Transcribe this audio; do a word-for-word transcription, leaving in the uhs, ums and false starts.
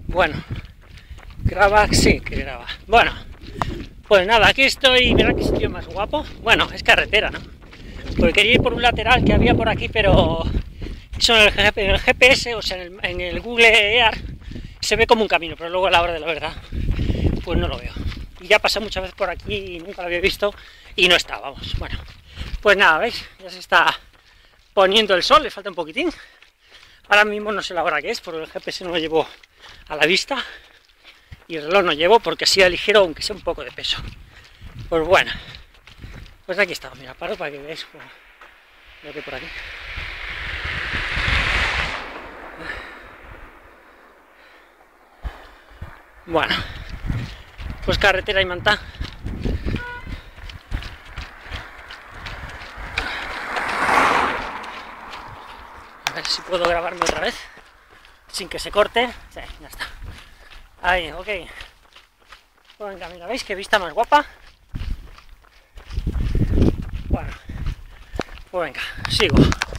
Bueno, graba, sí que graba. Bueno, pues nada, aquí estoy, mirad qué sitio más guapo. Bueno, es carretera, ¿no? Porque quería ir por un lateral que había por aquí, pero eso en el, en el G P S, o sea, en el, en el Google Earth, se ve como un camino, pero luego a la hora de la verdad, pues no lo veo. Y ya pasé muchas veces por aquí y nunca lo había visto y no está, vamos. Bueno, pues nada, ¿veis? Ya se está poniendo el sol, le falta un poquitín. Ahora mismo no sé la hora que es, porque el G P S no lo llevo a la vista y el reloj no llevo porque sea ligero, aunque sea un poco de peso. Pues bueno, pues aquí estamos, mira, paro para que veáis lo que hay por aquí. Bueno, pues carretera y manta. A ver si puedo grabarme otra vez sin que se corte. Sí, ya está. Ahí, ok. Pues venga, mira, ¿veis qué vista más guapa? Bueno, pues venga, sigo.